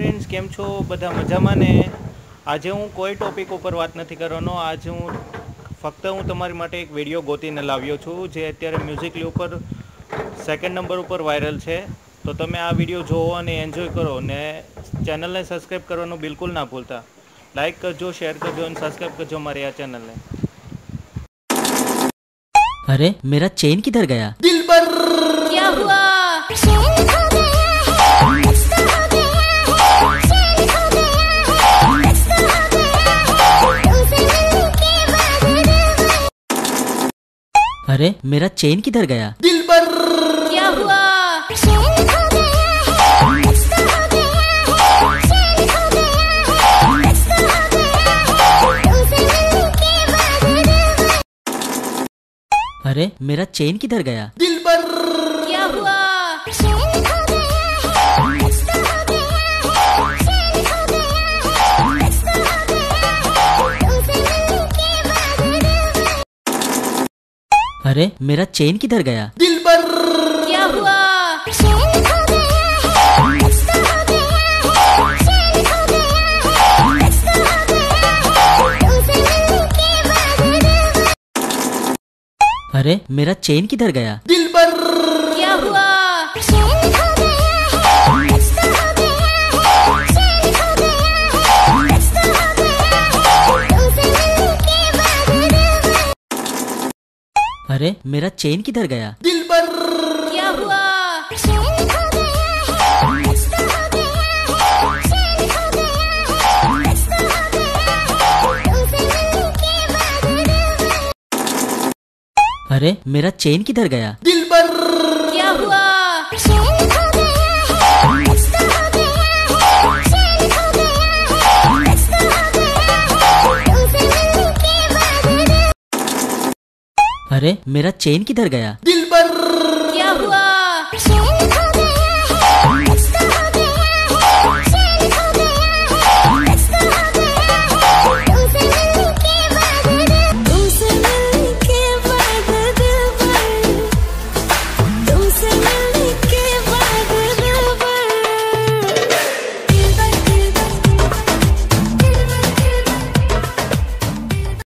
Friends, केम छो बधा मजामां ने। आज हूँ कोई टॉपिक पर बात नहीं करवानो। आज हूँ फक्त हूँ तमारी माटे एक विडियो गोतीने लाव्यो छूँ जे अत्यारे म्यूजिकली पर सेकंड नंबर पर वायरल है। तो तमे आ विडियो जोवो अने एन्जॉय करो ने चैनल ने सब्सक्राइब करवानो बिल्कुल ना भूलता। लाइक करजो, शेर करजो और सब्सक्राइब करजो हमारे आ चैनल ने। अरे मेरा चेन किधर गया? दिलबर क्या हुआ? अरे मेरा चेन किधर गया? दिलबर क्या हुआ? अरे मेरा चेन किधर गया? दिलबर क्या हुआ? अरे मेरा चेन किधर गया? दिलबर क्या हुआ? अरे मेरा चेन किधर गया? दिलबर क्या हुआ? अरे मेरा चेन किधर गया? दिलबर क्या हुआ? अरे मेरा चेन किधर गया? दिलबर क्या हुआ? अरे मेरा चेन किधर गया? दिलबर क्या हुआ?